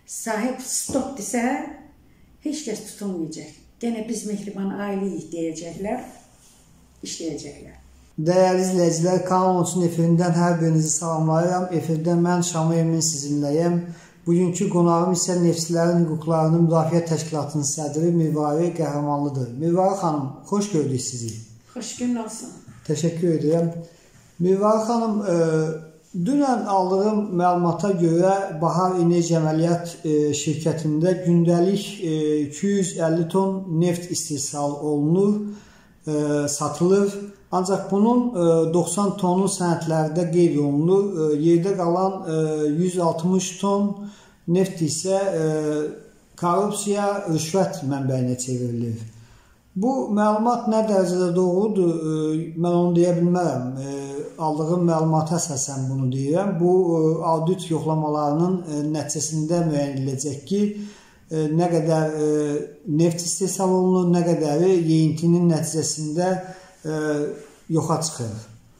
sahib stop desə, heç kəs tutulmayacaq. Gene biz mehriban ailəyik deyəcəklər, işləyəcəklər. Dəyərli izləyicilər, Kanal 13-ün efirindən hər birinizi salamlayıram. Efirdə mən Şamil Emin sizinləyəm. Bugünkü qonağım isə Neftçilərin Hüquqlarını Müdafiə Təşkilatının sədri Mirvari Qəhrəmanlıdır. Mirvari xanım, xoş gördük sizi. Xoş gün olsun. Təşəkkür edirəm. Mirvari xanım, dünən aldığım məlumata görə Bahar Enerji Əməliyyat şirkətində gündəlik 250 ton neft istehsal olunur, satılır. Ancaq bunun 90 tonu sənədlərdə qeyd olunur. Yerdə qalan 160 ton neft isə korrupsiya, rüşvət mənbəyinə çevrilir. Bu məlumat nə dərəcədə doğrudur, mən onu deyə bilmərəm. Aldığım məlumata əsasən bunu deyirəm. Bu, audit yoxlamalarının nəticəsində müəyyən ediləcək ki, nə qədər neft istehsal olunur, nə qədəri yeyintinin nəticəsində yoxa çıxır.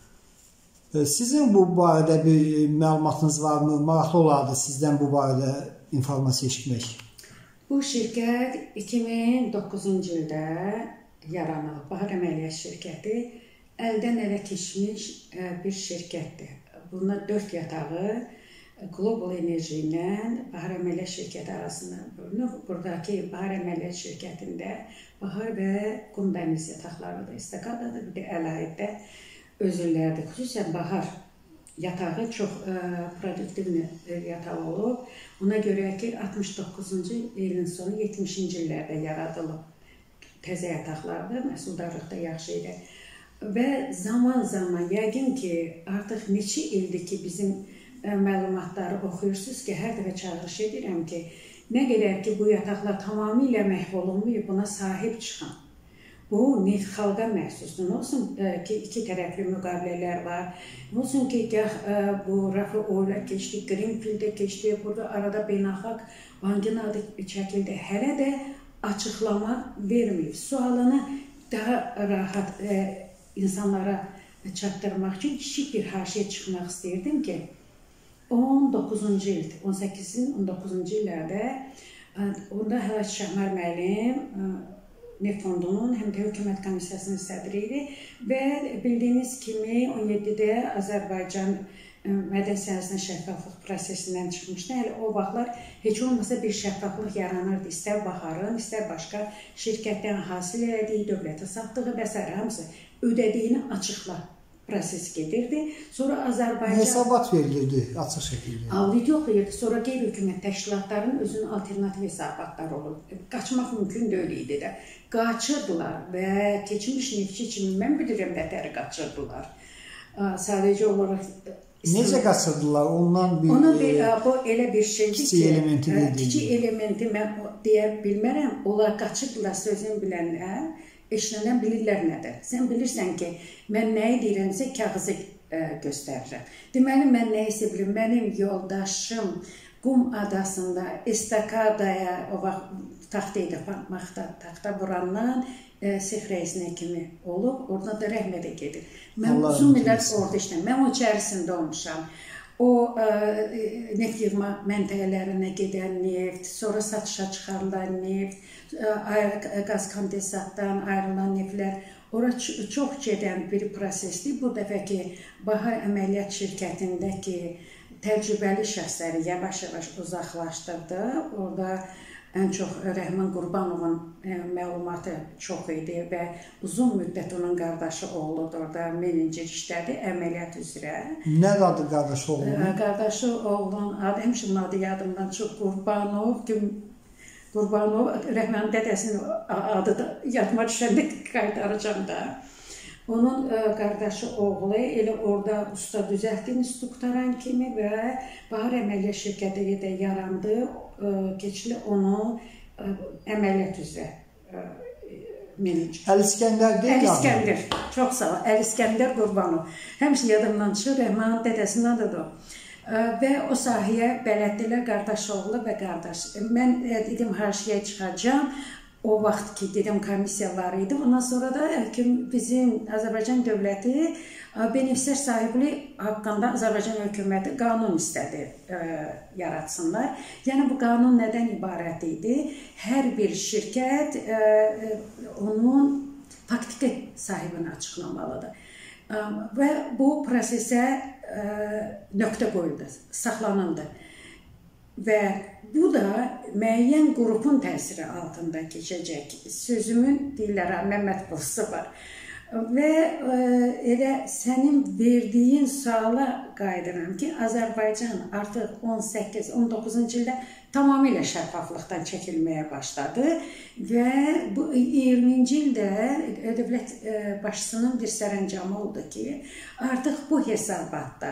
Sizin bu barədə bir məlumatınız varmı? Maraqlı olardı sizdən bu barədə informasiya eşitmək. Bu şirkət 2009-cu ildə yaranıb. Bahar Əməliyyat şirkəti əldən ələ keçmiş bir şirkətdir. Bunda 4 yatağı Global Enerji ilə Bahar Əməliyyat şirkəti arasında bölünür. Buradakı Bahar Əməliyyat şirkətində Bahar və Qum dəniz yataqlarıdır, istakadadır, bir də əlahidə özüllərdir. Xüsusən Bahar yatağı çox produktiv yataq olub. Ona görə ki, 69-cu ilin sonu 70-ci illərdə yaradılıb. Təzə yataqlardır, məhsuldarlıqda yaxşı idi. Və zaman-zaman, yəqin ki, artıq neçə ildir ki, bizim məlumatları oxuyursunuz ki, hər dəfə çağırış edirəm ki, nə qədər ki, bu yataqlar tamamilə məhv olunmayıb, buna sahib çıxan. Bu, neft xalqa məxsusdur. Nə olsun ki, iki tərəfli müqavilələr var. Nə olsun ki, bu Rafa Oyla keçdi, Greenfield'e keçdi, burada arada beynəlxalq bankın adı çəkildi. Hələ də açıqlama verməyib. Sualını daha rahat insanlara çatdırmaq üçün kiçik bir haşiyə çıxmaq istəyirdim ki, 18-ci il, 18-in 19-cu illərdə orada Həlak Şahmar müəllim Neft Fondunun həm də Hökumət Komissiyasının sədri idi və bildiyiniz kimi 17-də Azərbaycan mədən sənədinin şəffaflıq prosesindən çıxmışdı. Hələ o vaxtlar heç olmasa bir şəffaflıq yaranırdı. İstər Baharın, istər başqa şirkətdən hasil elədiyi, dövlətə satdığı və s. hamısı ödədiyini açıqla proses gedirdi. Sonra Azərbaycan... Hesabat verilirdi açıq şəkildə. Audit yoxlayırdı. Sonra qeyri-hökumət təşkilatların özünün alternativ hesabatları olurdu. Qaçmaq mümkün deyil idi də. Qaçırdılar və keçmiş neftçi kimi mən bilirəm nətəri qaçırdılar. Sadəcə olaraq... Necə qaçırdılar? Ondan bir... Bu elə bir şeydir ki... Kiçik elementi deyildi. Kiçik elementi mən deyə bilmərəm. Onlar qaçırdılar sözünü bilənlər. Eşlənən bilirlər nədir. Sən bilirsən ki, mən nəyi deyirəmsə kağızı göstərirəm. Deməli, mən nəyisə bilim, mənim yoldaşım Qum adasında estakadaya, o vaxt taxta vurandan six rəisinə kimi olub, oradan da rəhmədə gedir. Mən uzun millət orada işləm, mən o içərisində olmuşam. O neft yığma məntəqələrinə gedən neft, sonra satışa çıxarılan neft, qaz kondensatdan ayrılan neftlər, ora çox gedən bir prosesdir. Bu dəfəki Bahar Əməliyyat şirkətindəki təcrübəli şəxsləri yavaş-yavaş uzaqlaşdırdı. Orada ən çox Rəhman Qurbanovun məlumatı çox idi və uzun müddət onun qardaşı oğludur orada menecer işlədi əməliyyat üzrə. Nə adı qardaşı oğlunun? Qardaşı oğlunun adı, həmişə adı yadımdan çox Qurbanov, Rəhmanın dədəsinin adı da yadıma düşəndə qaytaracam da. Onun qardaşı oğlu elə orada usta düzəltdi instruktoran kimi və Bahar Əməliyyat şirkəti də yarandı. Keçili onu əməliyyat üzrə menecer. Əl İskəndər deyil mi? Əl İskəndər, çox sağ ol. Əl İskəndər Qurbanov. Həmişə yadımdan çıxır, Rəhmanın dədəsinin adıdır o. Və o sahəyə bələddilər qardaş oğlu və qardaş. Mən dedim, haşiyə çıxacam. o vaxt ki gedim komissiya var idi. Ondan sonra da bizim Azərbaycan dövləti benefisiar sahibliyi haqqında Azərbaycan hökuməti qanun istədi yaratsınlar. Yəni bu qanun nədən ibarət idi? Hər bir şirkət onun faktiki sahibini açıqlamalıdır. Və bu prosesə nöqtə qoyuldu, saxlanıldı. Və bu da müəyyən qrupun təsiri altında keçəcək. Sözümün deyirlər, Məmməd Bozu var. Və elə sənin verdiyin suala qayıdıram ki, Azərbaycan artıq 18-19-cu ildə tamamilə şəffaflıqdan çəkilməyə başladı və bu 20-ci ildə dövlət başçısının bir sərəncamı oldu ki, artıq bu hesabatda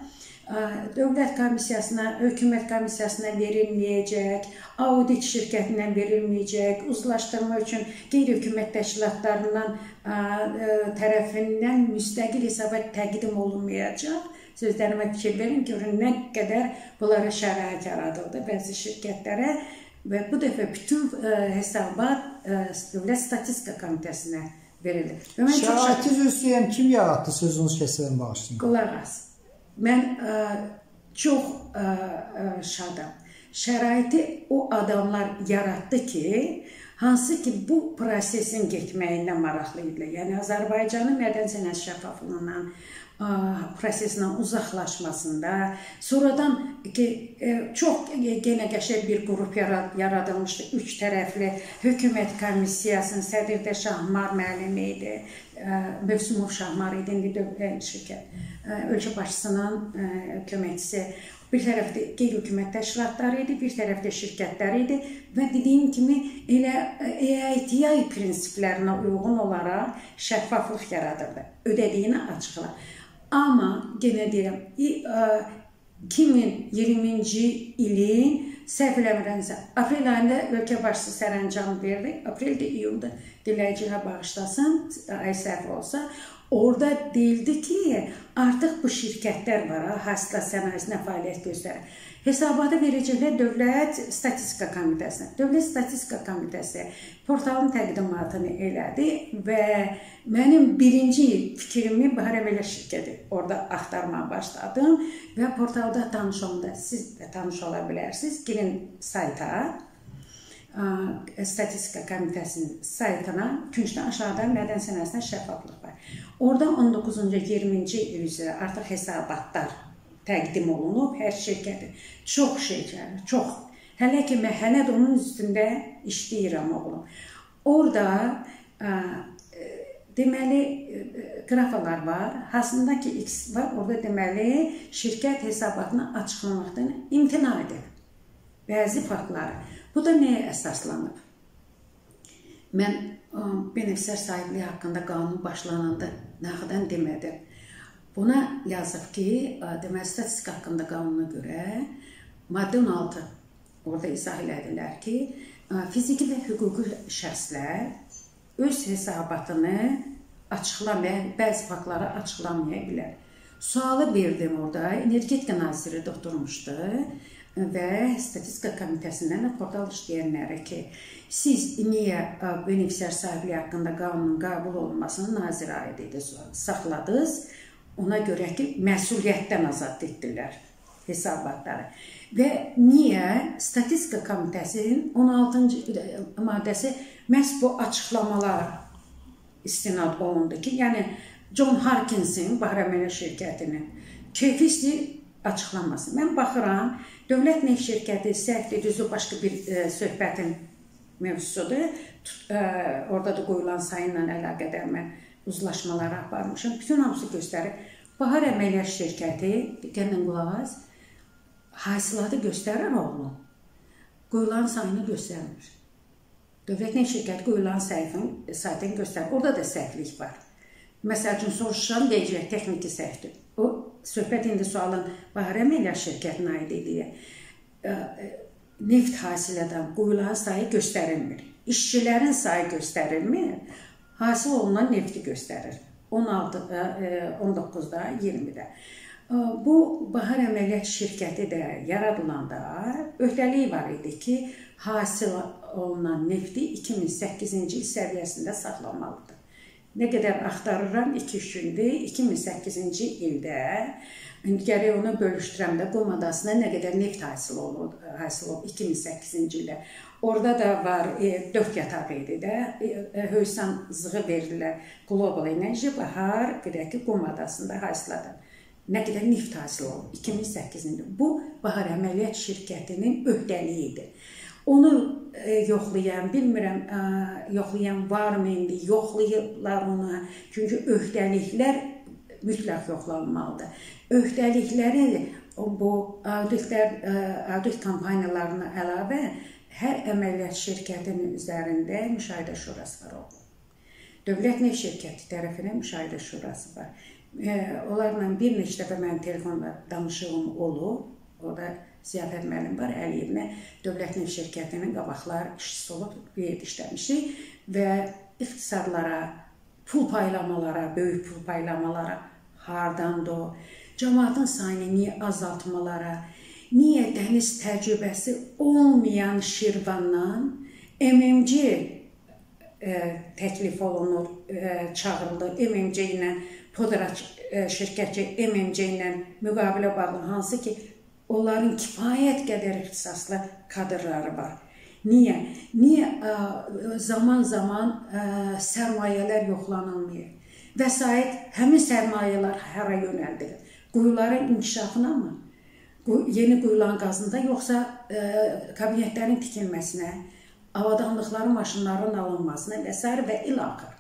dövlət komissiyasına, hökumət komissiyasına verilməyəcək, audit şirkətindən verilməyəcək, uzlaşdırma üçün qeyri-hökumət təşkilatlarından tərəfindən müstəqil hesabat təqdim olunmayacaq. Sözlərimə fikir verin, görün nə qədər bunlara şərait yaradıldı bəzi şirkətlərə və bu dəfə bütün hesabat Dövlət Statistika Komitəsinə verildi. Şəraiti üzrəyəm kim yaratdı sözünüz kəsirəm bağışlayın? Qulaq as. Mən çox şadam. Şəraiti o adamlar yaratdı ki, hansı ki bu prosesin getməyindən maraqlı idilər. Yəni Azərbaycanın mədən sənət şəffaflığından, prosesindən uzaqlaşmasında, sonradan ki, çox yenə qəşəng bir qrup yaradılmışdı. 3 tərəfli hökumət komissiyasının sədri də Şahmar müəllimi idi. Mövsümov Şahmar idi, indi şirkət. Ölkə başçısının köməkçisi. Bir tərəfdə qeyri-hökumət təşkilatları idi, bir tərəfdə şirkətlər idi və dediyim kimi elə EITI prinsiplərinə uyğun olaraq şəffaflıq yaradırdı, ödədiyini açıqlar. Amma yenə deyirəm, 2020-ci ilin səhv eləmirəmsə, aprel ayında ölkə başçısı sərəncam verdi, apreldə, iyulda diləyicilər bağışlasın, ay səhv olsa. Orada deyildi ki, artıq bu şirkətlər var, hasilat sənayesinə fəaliyyət göstərir. Hesabatı verəcəklər Dövlət Statistika Komitəsinə. Dövlət Statistika Komitəsi portalın təqdimatını elədi və mənim birinci fikrimi Bahar Əməliyyat şirkəti orada axtarmaya başladım və portalda tanış olanda siz də tanış ola bilərsiniz. Girin sayta. Statistika Komitəsinin saytına, küncdən aşağıda mədən sənayesində şəffaflıq var. Orada 19-cu, 20-ci il üzrə artıq hesabatlar təqdim olunub, hər şirkəti. Çox şeylər, çox. Hələ ki, mən hələ də onun üstündə işləyirəm oğlum. Orada deməli qrafalar var, hansında ki X var, orada deməli şirkət hesabatını açıqlamaqdan imtina edir. Bəzi faktları. Bu da nəyə əsaslanıb? Mən benefisiar sahibliyi haqqında qanun başlananda nəxədən demədim. Buna yazıb ki, deməli statistika haqqında qanuna görə maddə 16 orada izah elədilər ki, fiziki və hüquqi şəxslər öz hesabatını açıqlamaya, bəzi faktları açıqlamaya bilər. Sualı verdim orada, energetika naziri də oturmuşdu və Statistika Komitəsindən portal işləyənlərə ki, siz niyə benefisiar sahibliyi haqqında qanunun qəbul olunmasını nazirə aid idi, saxladınız, ona görə ki, məsuliyyətdən azad etdilər hesabatları. Və niyə Statistika Komitəsinin 16-cı maddəsi məhz bu açıqlamalar istinad olundu ki, yəni John Harkinsin, Bahar Əməliyyat şirkətinin keyfi açıqlanması. Mən baxıram, Dövlət Neft şirkəti səhvdir, düzü başqa bir söhbətin mövzusudur. Orada da qoyulan sayınla əlaqədar mən uzlaşmaları aparmışam. Bütün hamısı göstərir. Bahar Əməliyyat şirkəti, diqqətlə qulaq as, hasilatı göstərir oğlum. Qoyulan sayını göstərmir. Dövlət Neft şirkəti qoyulan sayını göstərir. Orada da səhvlik var. Məsəl üçün, soruşan deyəcək, texniki səhvdir. O, söhbət indi sualın Bahar Əməliyyat şirkətinə aid edir. Neft hasilədən qoyulan sayı göstərilmir. İşçilərin sayı göstərilmir. Hasil olunan nefti göstərir. 19-da, 20-də. Bu, Bahar Əməliyyat şirkəti də yaradılanda öhdəliyi var idi ki, olunan nefti 2008-ci il səviyyəsində saxlamalıdır. Nə qədər axtarıram, 2-3 gündür, 2008-ci ildə, gərək onu bölüşdürəm də, Qum adasına nə qədər neft hasil olub 2008-ci ildə. Orada da var, 4 yataq idi də, Höysan zığı verdilər Global Enerji, bahar qədər ki, Qum adasında hasildir. Nə qədər neft hasil olub 2008-ci. Bu, Bahar Əməliyyat şirkətinin öhdəliyi idi. Onu yoxlayan, bilmirəm, yoxlayan varmı indi, yoxlayırlar onu. Çünki öhdəliklər mütləq yoxlanmalıdır. Öhdəlikləri bu audit kampaniyalarına əlavə hər əməliyyat şirkətinin üzərində müşahidə şurası var oldu. Dövlət Neft Şirkəti tərəfindən müşahidə şurası var. Onlarla bir neçə dəfə mənim telefonla danışığım olub. Orada Ziyafət müəllim var, Əliyevlə Dövlət Neft Şirkətinin qabaqlar işçisi olub, bir yerdə işləmişik və iqtisadlara, pul paylamalara, böyük pul paylamalara hardandır o, cəmaatın sayını niyə azaltmalara, niyə dəniz təcrübəsi olmayan Şirvandan MMC təklif olunur, çağırılır, MMC ilə, Podraç şirkəti MMC ilə müqabilə bağlı, hansı ki, onların kifayət qədər ixtisaslı kadrları var. Niyə? Niyə zaman-zaman sərmayələr yoxlanılmıyor? Vəsait, həmin sərmayələr hara yönəldilir? Quyuların inkişafına mı? Yeni quyuların qazında, yoxsa kabinetlərin tikilməsinə, avadanlıqların, maşınların alınmasına və s. və ilaxır.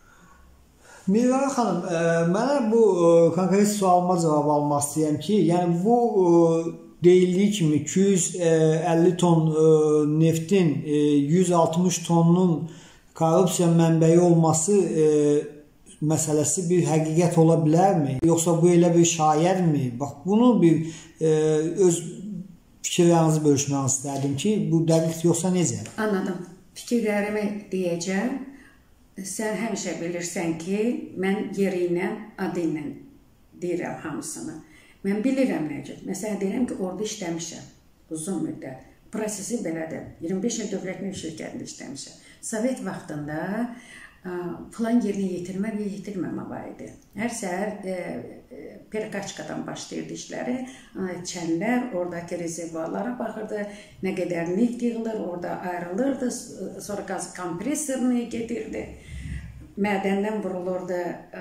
Mirvara xanım, mənə bu konkret sualıma cavab almaq istəyirəm ki, yəni bu deyildiyi kimi 250 ton neftin 160 tonunun korrupsiya mənbəyi olması məsələsi bir həqiqət ola bilərmi? Yoxsa bu elə bir şayərmi? Bax, bunu bir öz fikirlərinizi bölüşmək istərdim ki, bu dəqiq yoxsa necə? Anladım. Fikirlərimi deyəcəm. Sən həmişə bilirsən ki, mən yeri ilə, adı ilə deyirəm hamısını. Mən bilirəm necə. Məsələn, deyirəm ki, orada işləmişəm uzun müddət. Prosesi belədir. 25 il Dövlət Neft Şirkətində işləmişəm. Sovet vaxtında plan yerinə yetirmə və yetirməmə var idi. Hər səhər Perkaçkadan başlayırdı işləri. Çənlər, oradakı rezervuarlara baxırdı. Nə qədər neft yığılır, orada ayrılırdı. Sonra qaz kompresorunu gedirdi. Mədəndən vurulurdu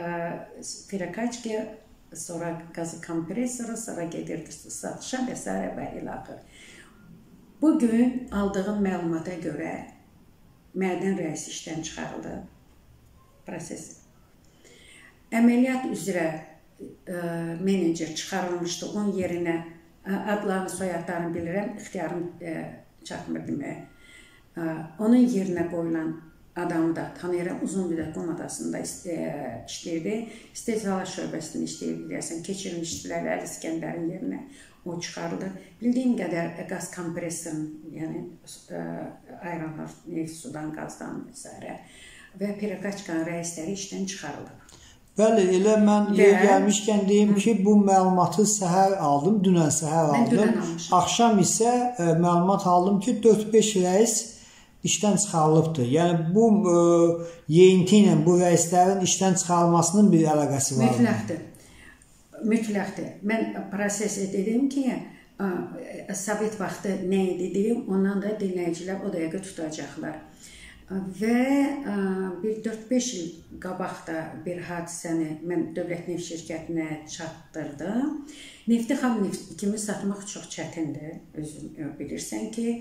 Perkaçkaya, sonra qazı kompresoru, sonra gedirdi satışa və s. və ilaxır. Bugün aldığım məlumata görə mədən rəisi işdən çıxarıldı. Prosesi. Əməliyyat üzrə menecer çıxarılmışdı. Onun yerinə adlarını, soyadlarını bilirəm, ixtiyarım çatmır deməyə. Onun yerinə qoyulan adamı da tanıyıram. Uzun müddət Qum adasında işləyirdi. İstehsalat şöbəsində işləyirdi, deyəsən, keçirilmişdilər Əli İskəndərin yerinə. O çıxarıldı. Bildiyim qədər qaz kompresorunun, yəni ayranlar, neft, sudan, qazdan və və Perkaçkanın rəisləri işdən çıxarılıb. Bəli, elə mən yer gəlmişkən deyim ki, bu məlumatı səhər aldım, dünən səhər aldım. Mən dünən almışım. Axşam isə məlumat aldım ki, 4-5 rəis işdən çıxarılıbdır. Yəni, bu yeyinti ilə bu rəislərin işdən çıxarılmasının bir əlaqəsi var. Mütləqdir. Mütləqdir. Mən prosesi dedim ki, Sovet vaxtı nə idi deyim, ondan da dinləyicilər o dəqiqə tutacaqlar. Və bir 4-5 il qabaqda bir hadisəni mən Dövlət Neft Şirkətinə çatdırdım. Nefti xam neft kimi satmaq çox çətindir. Özün bilirsən ki,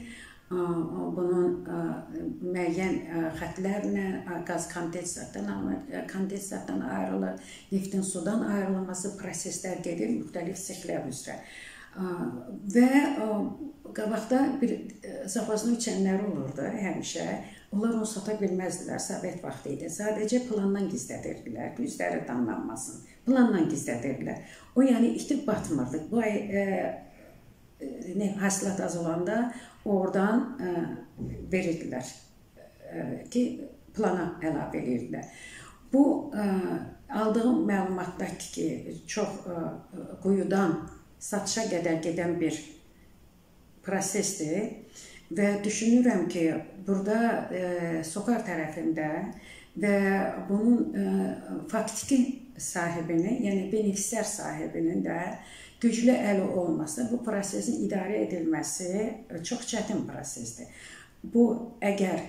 bunun müəyyən xətlərlə qaz kondensatdan ayrılır, neftin sudan ayrılması proseslər gedir müxtəlif sexlər üzrə. Və qabaqda bir zapasını içənlər olurdu həmişə. Onlar onu sata bilməzdilər, Sovet vaxtı idi. Sadəcə plandan gizlədirdilər, üzləri damlanmasın. Plandan gizlədirdilər. O, yəni, itib batmırdı. Bu ay hasilat az olanda oradan verirdilər ki, plana əlavə edirdilər. Bu, aldığım məlumatdakı ki, çox quyudan satışa qədər gedən bir prosesdir. və düşünürəm ki, burada SOCAR tərəfində və bunun faktiki sahibinin, yəni benefisiar sahibinin də güclü əli olması, bu prosesin idarə edilməsi çox çətin prosesdir. Bu, əgər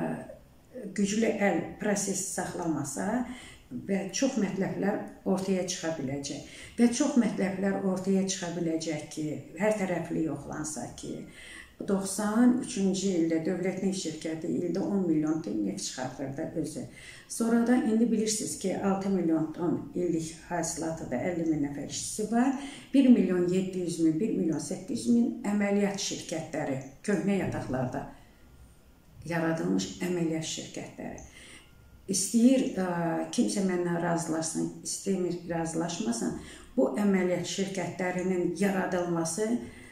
güclü əl prosesi saxlamasa və çox mətləblər ortaya çıxa biləcək. Və çox mətləblər ortaya çıxa biləcək ki, hər tərəfli yoxlansa ki, 93-cü ildə Dövlət Neft Şirkəti ildə 10 milyon ton neft çıxartırdı özü. Sonra da indi bilirsiniz ki, 6 milyon ton illik hasilatıda 50 min nəfər işçisi var. 1 milyon 700 min, 1 milyon 800 min əməliyyat şirkətləri, köhnə yataqlarda yaradılmış əməliyyat şirkətləri. İstəyir kimsə məndən razılaşsın, istəmir razılaşmasın, bu əməliyyat şirkətlərinin yaradılması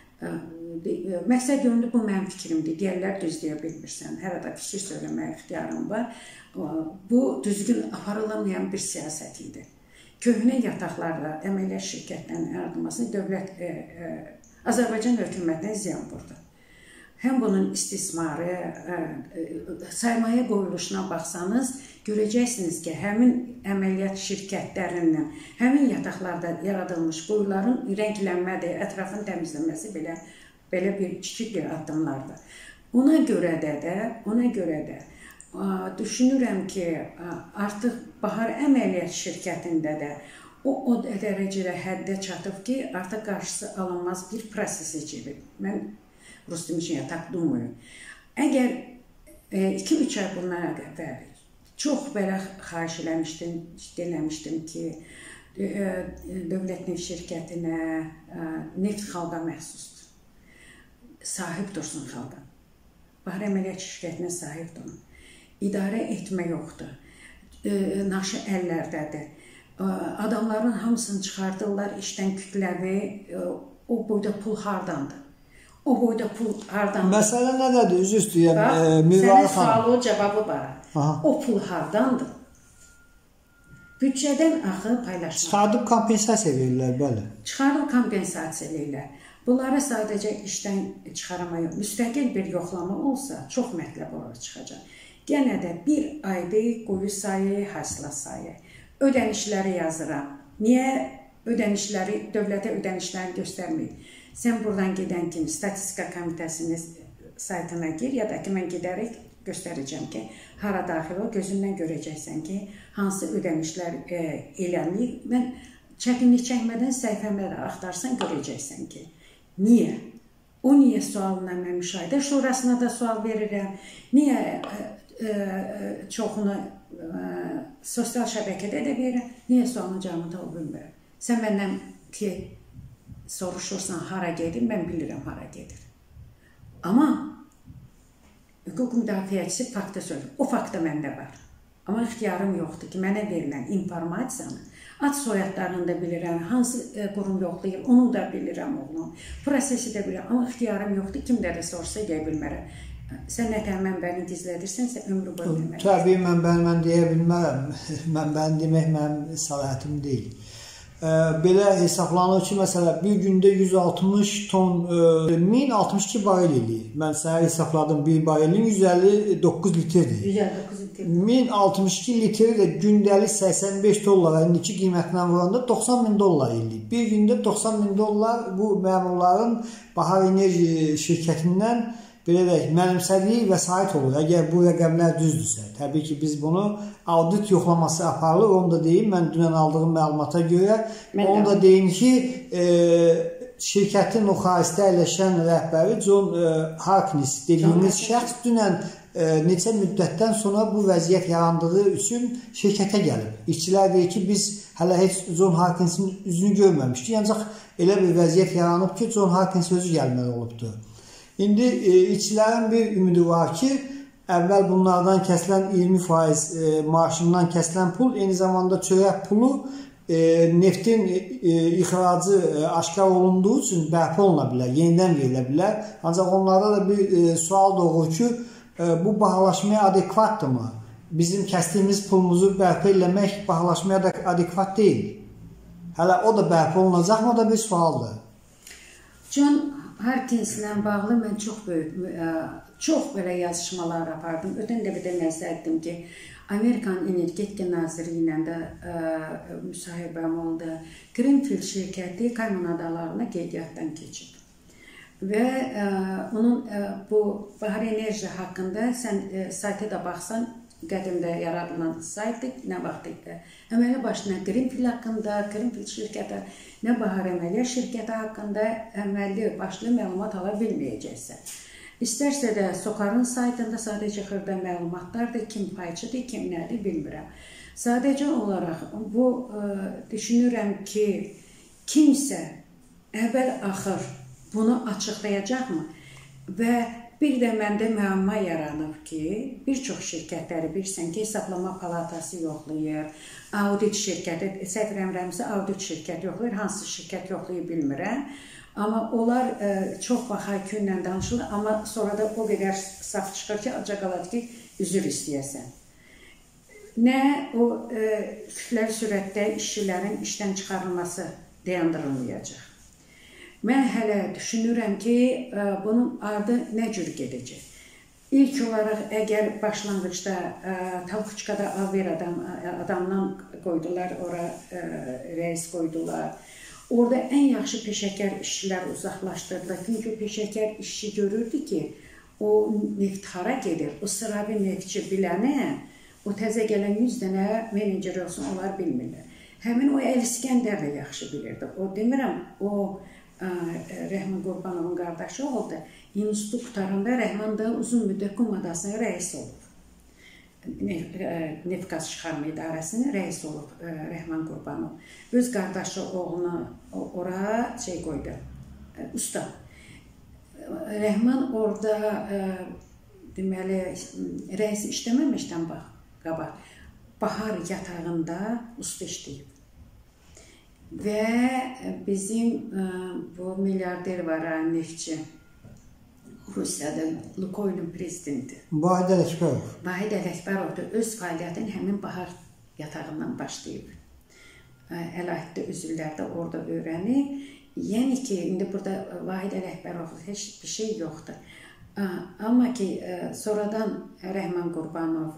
məqsəd yönlü bu mənim fikrimdir. Deyərlər düz deyə bilmirsən, hər arada fikir söyləməyə ixtiyarım var. Bu düzgün aparılamayan bir siyasət idi. Köhnə yataqlarda əməliyyat şirkətlərinin yaradılması dövlət Azərbaycan hökumətinə ziyan vurdu. Həm bunun istismarı, saymaya qoyuluşuna baxsanız, görəcəksiniz ki, həmin əməliyyat şirkətlərinin, həmin yataqlarda yaradılmış quyuların rənglənmədir, ətrafın təmizlənməsi belə bir kiçik bir addımlardır. Ona görə də düşünürəm ki, artıq Bahar əməliyyat şirkətində də o dərəcədə həddə çatıb ki, artıq qarşısı alınmaz bir prosesi gedir. Mən Rustum üçün yataq dumuyum. Əgər 2-3 ay bundan əvvəl çox belə xahiş eləmişdim ki, Dövlət Neft Şirkətinə, neft xalqa məxsusdur. Sahib dursun xalqa. Bahar əməliyyat şirkətinə sahib durun. İdarə etmə yoxdur. Naşı əllərdədir. Adamların hamısını çıxardırlar işdən kütləvi, o boyda pul hardandır? O boyda pul hardandır? Məsələ nədədir? Üzr istəyirəm. Sənin sualı cavabı var. O pul hardandır? Büdcədən axı paylaşmaq. Çıxardıb kompensasiya verirlər, bəli. Çıxardıb kompensasiya verirlər. Bunları sadəcə işdən çıxarma yox. Müstəqil bir yoxlama olsa, çox mətləb olaraq çıxacaq. Yenə də bir ayda quyu sayı, hasilat sayı. Ödənişləri yazıram. Niyə ödənişləri, dövlətə ödənişləri göstərməyib? Sən buradan gedən kimi Statistika Komitəsinin saytına gir, ya da ki, mən gedərək göstərəcəm ki, hara daxil o, gözündən görəcəksən ki, hansı ödənişlər eləməyib. Mən çətinlik çəkmədən səhifəmdə də axtarsan, görəcəksən ki, niyə? O niyə sualına mən müşahidə şurasına da sual verirəm. Niyə çoxunu sosial şəbəkədə də verirəm? Niyə sualını cavabını da bilmirəm? Sən məndən ki, soruşursan hara gedir, mən bilirəm hara gedir. Amma hüquq müdafiəçisi faktı söylür. O fakt da məndə var. Amma ixtiyarım yoxdur ki, mənə verilən informasiyanı, ad soyadlarını da bilirəm, hansı qurum yoxlayır, onu da bilirəm oğlum. Prosesi də bilirəm, amma ixtiyarım yoxdur, kimdə də sorsa deyə bilmərəm. Sən nətər mənbəni gizlədirsənsə, ömrü boyu bilmərəm. Təbii mənbəni mən deyə bilmərəm. Mənbəni demək mənim səlahiyyətim deyil. Belə hesablanır ki, məsələn, bir gündə 160 ton 1062 barel eləyir. Mən səhər hesabladım, bir barelin 159 litrdir. 159 litr. 1062 litri də gündəlik 85 dollar, indiki qiymətlə vuranda 90 min dollar eləyir. Bir gündə 90 min dollar bu məmurların Bahar Enerji şirkətindən belə deyək, mənimsədiyi vəsait olur. Əgər bu rəqəmlər düzdürsə, təbii ki, biz bunu audit yoxlaması aparılır. Onu da deyim, mən dünən aldığım məlumata görə, onu da deyim ki, şirkətin o xaricdə əyləşən rəhbəri John Harkness dediyimiz şəxs dünən neçə müddətdən sonra bu vəziyyət yarandığı üçün şirkətə gəlib. İşçilər deyir ki, biz hələ heç John Harkness'in üzünü görməmişdik, ancaq elə bir vəziyyət yaranıb ki, John Harkness özü gəlməli olubdur. İndi işçilərin bir ümidi var ki, əvvəl bunlardan kəsilən 20% maaşından kəsilən pul, eyni zamanda çörək pulu neftin ixracı aşkar olunduğu üçün bərpa oluna bilər, yenidən verilə bilər. Ancaq onlarda da bir sual doğur ki, bu bahalaşmaya adekvatdırmı? Bizim kəsdiyimiz pulumuzu bərpa eləmək bahalaşmaya adekvat deyil. Hələ o da bərpa olunacaqmı? O da bir sualdır. John Harkinslə bağlı mən çox belə yazışmalar apardım. Ötən də bir də məsləhətdim ki, Amerikan Energetika Naziri ilə də müsahibəm oldu. Greenfield şirkəti Kayman adalarına qeydiyyatdan keçib. Və onun bu bahar enerji haqqında sən sayta da baxsan, qədimdə yaradılan saytı, nə vaxt idi? Əmələ başına Greenfield haqqında, Greenfield şirkəti, nə bahar əməliyyat şirkəti haqqında əməlli başlı məlumat ala bilməyəcəksən. İstərsə də Sokarın saytında sadəcə xırda məlumatlardır, kim payçıdır, kim nədir, bilmirəm. Sadəcə olaraq bu düşünürəm ki, kimsə əvvəl-axır bunu açıqlayacaqmı? Və bir də məndə müəmma yaranıb ki, bir çox şirkətləri bilirsən ki, hesablama palatası yoxlayır, audit şirkəti, səhv eləmirəmsə audit şirkəti yoxlayır, hansı şirkət yoxlayır bilmirəm. Amma onlar çox vaxt IQ ilə danışılır, amma sonra da o qədər saf çıxır ki, acı qaladı ki, üzr istəyəsən. Nə o kütləvi sürətdə işçilərin işdən çıxarılması dayandırılmayacaq. Mən hələ düşünürəm ki, bunun ardı nə cür gedəcək. İlk olaraq, əgər başlanğıcda Talkuçkada Alver adamdan qoydular, ora rəis qoydular. Orada ən yaxşı peşəkar işçilər uzaqlaşdırdılar. Çünki peşəkar işçi görürdü ki, o neft hara gedir, o sıravi neftçi bilənə, o təzə gələn 100 dənə menecer olsun, onlar bilmirlər. Həmin o Əli İskəndər də yaxşı bilirdi. O demirəm, o Rəhman Qurbanovun qardaşı oldu. İnstitut qutarında Rəhman da uzun müddət Qum adasının rəisi olub. Neft qaz çıxarma idarəsinin rəisi olub Rəhman Qurbanov. Öz qardaşı oğlunu ora qoydu, usta. Rəhman orada deməli, rəisi işləməmişdən qabaq, bahar yatağında usta işləyib. Və bizim bu milyarder var, neftçi, Rusiyada Lukoylun prezidenti. Vahid Ələkbərov. Vahid Ələkbərov da öz fəaliyyətini həmin bahar yatağından başlayıb. Əlahiddə üzvlər də orada öyrənib. Yəni ki, indi burada Vahid Ələkbərov heç bir şey yoxdur. Amma ki, sonradan Rəhman Qurbanov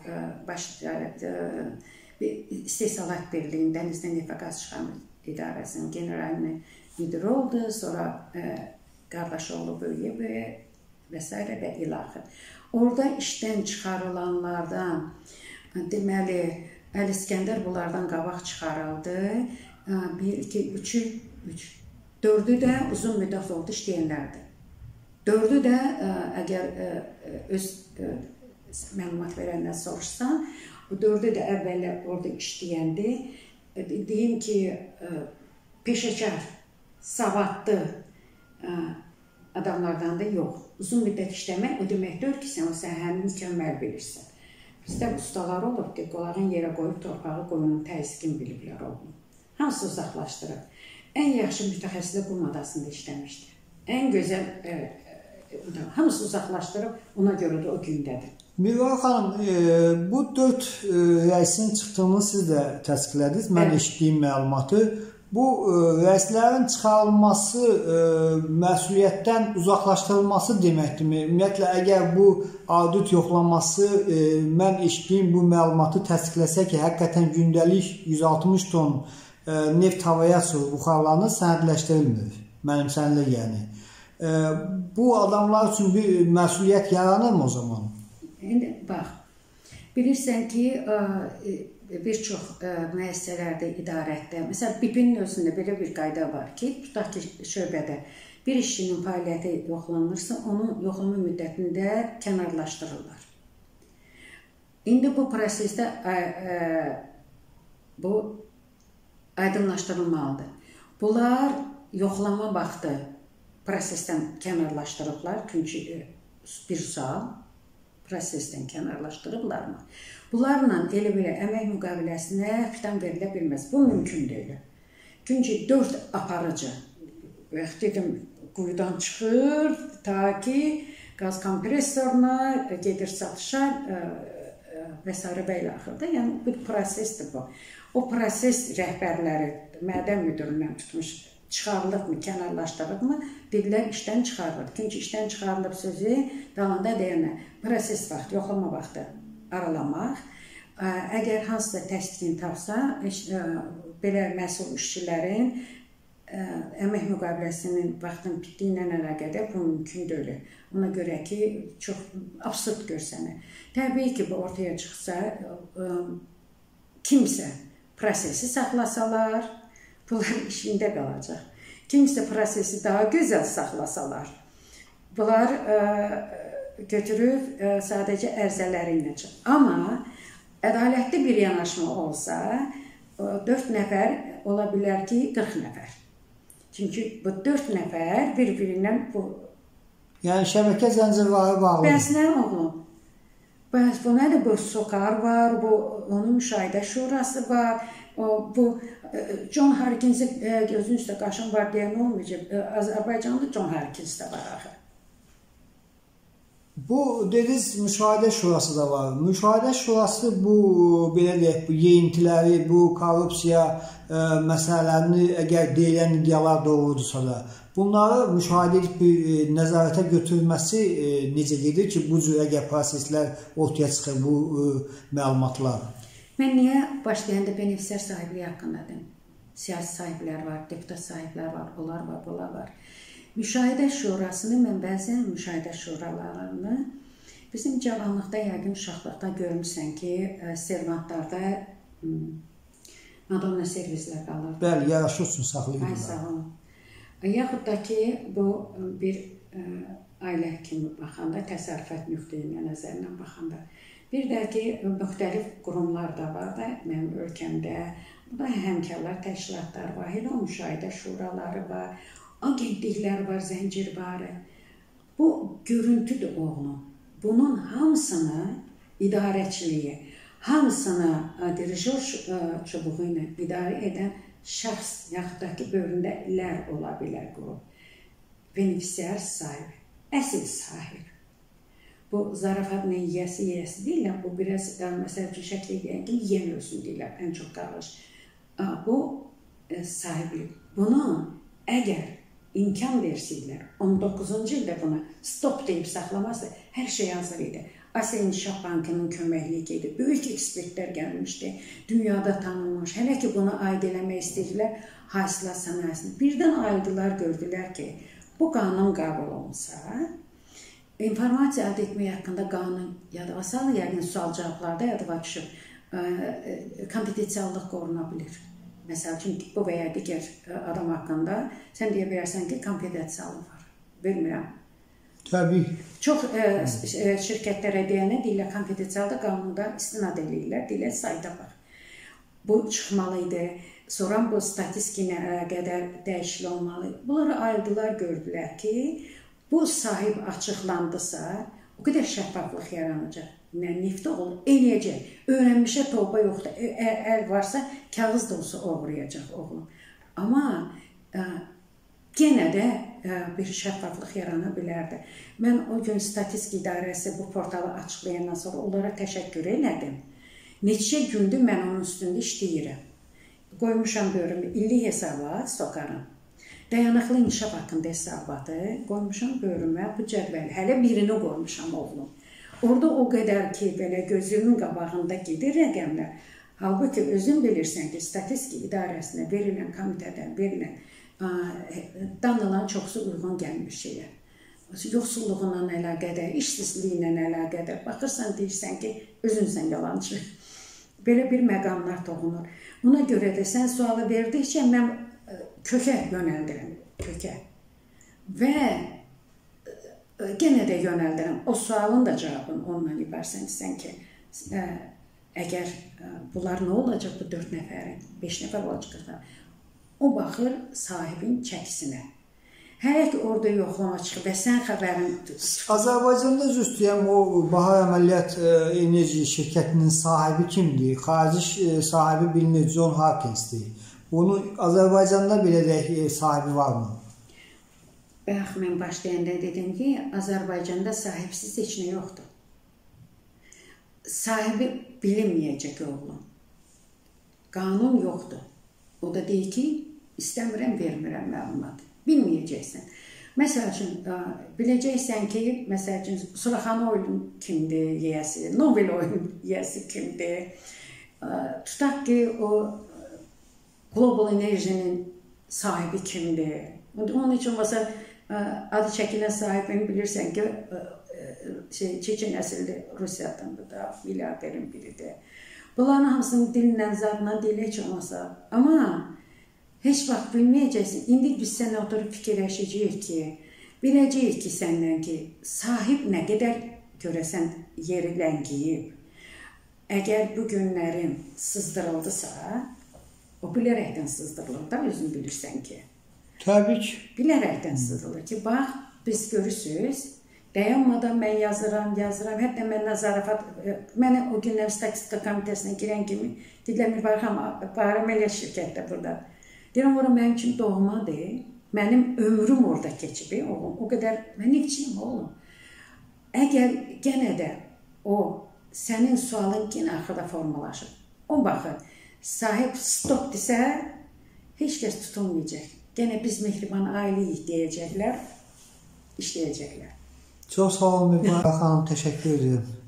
İstehsalat Birliyindən Dənizdə Neft və Qaz Çıxarma İdarəsinin generalini müdiri oldu, sonra qardaşı olub böyüyə və s. və ilaxır. Orada işdən çıxarılanlardan, deməli, Əli İskəndər bunlardan qabaq çıxarıldı. 1, 2, 3, 4-ü də uzun müddət oldu işləyənlərdir. 4-ü də, əgər öz məlumat verəndən soruşsan, bu 4-ü də əvvələ orada işləyəndi. Deyim ki, peşəkar, savadlı adamlardan da yox. Uzun müddət işləmək o deməkdir ki, sən o səhəni mükəmməl bilirsən. Bizdə ustalar olub ki, qolağın yerə qoyub torpağı qoyunun təzyiqini biliblər oğlum. Hamısı uzaqlaşdırıb. Ən yaxşı mütəxəssislər Qum adasında işləmişdir. Ən gözəl, hamısı uzaqlaşdırıb, ona görə də o gündədir. Mirvara xanım, bu 4 rəisin çıxdığını siz də təsdiqlədiniz, mən eşitdiyim məlumatı. Bu rəislərin çıxarılması, məsuliyyətdən uzaqlaşdırılması deməkdirmi? Ümumiyyətlə, əgər bu audit yoxlanması, mən eşitdiyim bu məlumatı təsdiqləsə ki, həqiqətən gündəlik 160 ton neft havaya buxarlanır, sənədləşdirilmir, mənimsənilir yəni. Bu adamlar üçün bir məsuliyyət yaranırmı o zaman? İndi, bax, bilirsən ki, bir çox müəssisələrdə, idarətdə, məsələn, BIP-in özündə belə bir qayda var ki, tutaq ki, şöbədə bir işçinin fəaliyyəti yoxlanırsa, onu yoxlama müddətində kənarlaşdırırlar. İndi bu prosesdə bu aydınlaşdırılmalıdır. Bunlar yoxlama vaxtı prosesdən kənarlaşdırıblar, çünki bir sual prosesdən kənarlaşdırıblarmı? Bunlarla elə-belə əmək müqaviləsinə fitan verilə bilməz. Bu mümkün deyil. Çünki 4 aparıcı, dedim, quyudan çıxır, ta ki, qaz kompresoruna gedir satışa və s. və ilə axırda. Yəni, bir prosesdir bu. O proses rəhbərləri, mədən müdüründən tutmuş çıxarılıbmı, kənarlaşdırılıbmı? Dedilər, işdən çıxarılıb. Çünki işdən çıxarılıb sözü dalında deyilmə. Proses vaxtı, yoxlama vaxtı aralamaq. Əgər hansısa təsdiqini tapsa, belə məsul işçilərin əmək müqaviləsinin vaxtının bitdiyi ilə əlaqədar bu mümkün deyil. Ona görə ki, çox absurd görsənir. Təbii ki, bu ortaya çıxsa, kimsə prosesi saxlasalar, bunlar işində qalacaq. Kimsə prosesi daha gözəl saxlasalar, bunlar götürüb sadəcə ərzələri ilə çıxır. Amma ədalətli bir yanaşma olsa, 4 nəfər ola bilər ki, 40 nəfər. Çünki bu 4 nəfər bir-birindən bu... Yəni, şəbəkə zəncirləri bağlıdır. Bəs nə oğlum? Bəs bu nədir? Bu SOCAR var, bu onun müşahidə şurası var, bu John Harkins'i gözün üstə qaşın var deyən olmayacaq. Azərbaycanda John Harkins də var axı. Bu dediniz müşahidə şurası da var. Müşahidə şurası bu belə deyək, bu yeyintiləri, bu korrupsiya məsələlərini əgər deyilən iddialar doğrudursa da, bunları müşahidə edib bir nəzarətə götürülməsi necə gedir ki, bu cür əgər proseslər ortaya çıxır, bu məlumatlar? Mən niyə başlayanda benefisiar sahibliyi haqqında dedim? Siyasi sahiblər var, deputat sahiblər var, onlar var, bunlar var. Müşahidə şurasını, mən bəzən müşahidə şuralarını bizim cavanlıqda, yəqin uşaqlıqda görmüşsən ki, servantlarda Madonna servislər qalır. Bəli, yaraşı üçün saxlayırlar. Ay, sağ olun. Yaxud da ki, bu bir ailə kimi baxanda, təsərrüfat nöqteyi nəzərindən baxanda. Bir də ki, müxtəlif qurumlar da var da, mənim ölkəmdə. Bu da həmkarlar, təşkilatlar var, elə o müşahidə şuraları var, agentliklər var, zəncir var. Bu görüntüdür oğlum. Bunun hamısını idarəçiliyi, hamısını dirijor çubuğu ilə idarə edən şəxs, yaxud da ki, bölümlər ola bilər qrup. Benefisiar sahibi, əsl sahib. Bu zarafatla yiyəsi deyirlər, bu biraz, məsəl üçün şəkil edən ki, yiyən ölsün deyirlər, ən çox qalış. Bu sahiblik. Bunu əgər imkan versiylər, 19-cu ildə buna stop deyib saxlaması, hər şey hazır idi. Asiya İnkişaf Bankının köməkliyi idi, böyük ekspertlər gəlmişdi, dünyada tanınmış, hələ ki bunu aid eləmək istəyirlər, hasilat sənayesini. Birdən ayırdılar, gördülər ki, bu qanun qəbul olunsa, informasiya əldə etmək haqqında qanun yadıva salır, yəqin sual-cavablarda yadıva düşür, konfidensiallıq qoruna bilir. Məsəl üçün, bu və ya digər adam haqqında sən deyə bilərsən ki, konfidensiallıq var, bilmirəm. Təbii. Çox şirkətlərə deyənə deyirlər, konfidensialda qanunda istinad edirlər, deyirlər, sayda bax. Bu çıxmalıydı, sonra bu statistiklə qədər dəyişiklik olmalı. Bunları ayırdılar, gördülər ki, bu sahib açıqlandısa, o qədər şəffaflıq yaranacaq. Nə nefti olur, eləyəcək. Öyrənmişə torba yoxdur, əl varsa, kağız da olsa oğrayacaq oğlum. Amma yenə də bir şəffaflıq yarana bilərdi. Mən o gün Statistik İdarəsi bu portalı açıqlayandan sonra onlara təşəkkür elədim. Neçə gündür mən onun üstündə işləyirəm. Qoymuşam bölümü, illik hesabat, SOCAR-ın. Dayanıqlı inkişaf haqqında hesabatı qoymuşam bölümə, bu cədvəli. Hələ birini qoymuşam oğlum. Orada o qədər ki, belə gözümün qabağında gedir rəqəmlər. Halbuki özün bilirsən ki, Statistik İdarəsinə verilən, komitədən verilən danılan çoxsu uyğun gəlmiş şeyə. Yoxsulluğundan əlaqədər, işsizliyi ilə əlaqədər. Baxırsan, deyirsən ki, özünsən yalancı. Belə bir məqamlar toxunur. Buna görə də sən sualı verdikcə mən kökə yönəldirəm, kökə. Və genə də yönəldirəm. O sualın da cavabını ondan ibarətsən ki, əgər bunlar nə olacaq bu 4 nəfərin, 5 nəfər olacaq, o baxır sahibin çəkisinə. Hələ ki, orada yoxlama çıxır və sən xəbərin... Azərbaycanda üstəyəm o Bahar Əməliyyat Enerji şirkətinin sahibi kimdir? Xarici sahibi bilinir, John Harkins'dir. Bunu Azərbaycanda belə deyək, sahibi varmı? Bax, mən başlayanda dedim ki, Azərbaycanda sahibsiz heç nə yoxdur. Sahibi bilinməyəcək oğlum. Qanun yoxdur. O da deyir ki, İstəmirəm, vermirəm məlumat. Bilməyəcəksən. Məsəl üçün, biləcəksən ki, məsəl üçün, Suraxanı oyun kimdir, yiyəsi, Nobel oyun yiyəsi kimdir. Tutaq ki, o Global Energy'nin sahibi kimdir. Onun üçün, məsəl, adı çəkilən sahibini bilirsən ki, Çeçen əsilli Rusiyadandır da, milyarderin biridir. Bunların hamısının dilindən, zadından dili heç olmasa. Amma heç vaxt bilməyəcəksin. İndi biz sənə oturub fikirləşəcəyik ki, biləcəyik ki, səndən ki, sahib nə qədər görəsən yeri ləngiyib. Əgər bu günlərin sızdırıldısa, o bilərəkdən sızdırılır da, özün bilirsən ki. Təbii ki. Bilərəkdən sızdırılır ki, bax, biz görürsünüz, dayanmadan mən yazıram. Hətta mən zarafat, mənə o günlər statistika komitəsinə girən kimi, dedilər, Bahar Əməliyyat şirkətdə burada. Deyirəm, ora mənim üçün doğmadır. Mənim ömrüm orada keçib, oğlum. O qədər, mən neçiyim, oğlum. Əgər genə də o, sənin sualın genə axırda formalaşır. O baxın, sahib stop desə, heç kəs tutulmayacaq. Genə biz mehriban ailəyik deyəcəklər, işləyəcəklər. Çox sağ olun, Mübarək xanım, təşəkkür edirəm.